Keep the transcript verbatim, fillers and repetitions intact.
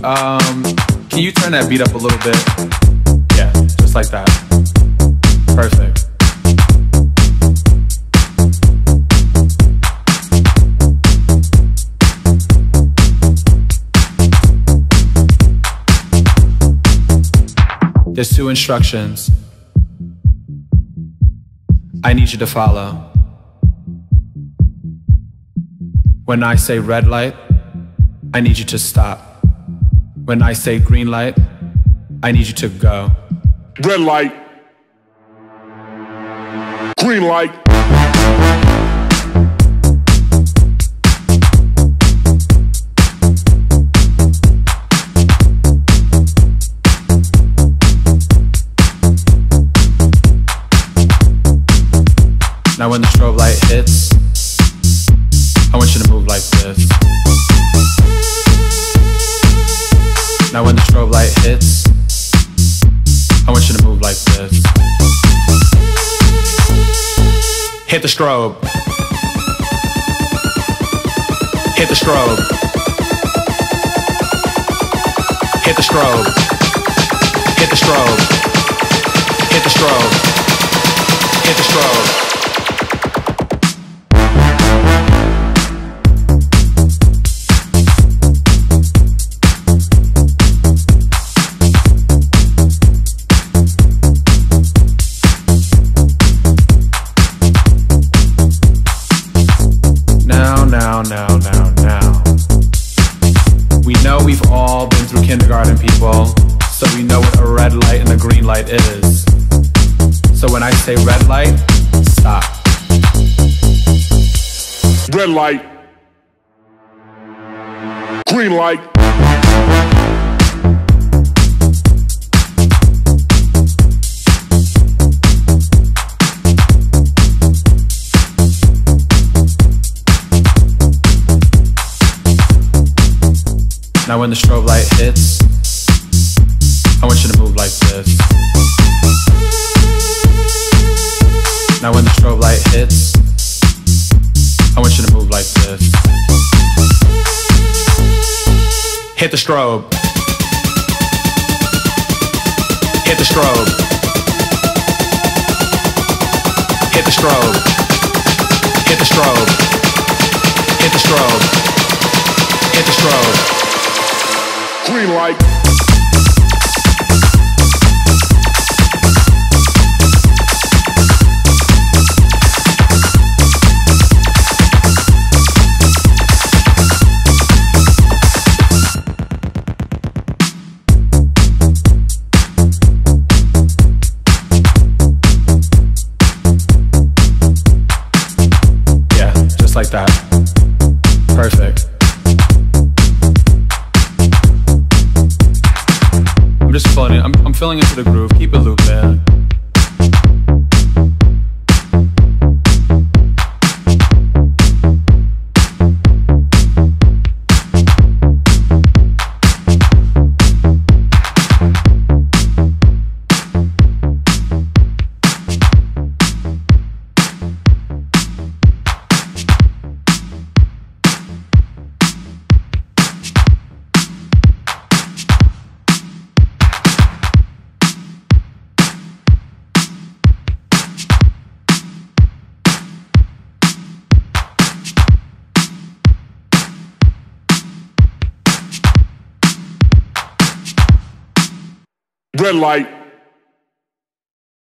Um, can you turn that beat up a little bit? Yeah, just like that. Perfect. There's two instructions I need you to follow. When I say red light, I need you to stop. When I say green light, I need you to go. Red light. Green light. Now when the strobe light hits, I want you to move like this. Now when the strobe light hits, I want you to move like this. Hit the strobe. Hit the strobe. Hit the strobe. Hit the strobe. Hit the strobe. Hit the strobe. Now, now, now, now. We know we've all been through kindergarten, people, so we know what a red light and a green light is. So when I say red light, stop. Red light. Green light. Now when the strobe light hits, I want you to move like this. Now when the strobe light hits, I want you to move like this. Hit the strobe. Hit the strobe. Hit the strobe. Hit the strobe. Hit the strobe. Hit the strobe. Green light. Yeah, just like that. Perfect. I'm just filling it. I'm, I'm filling into the groove. Keep it looped in. Red light.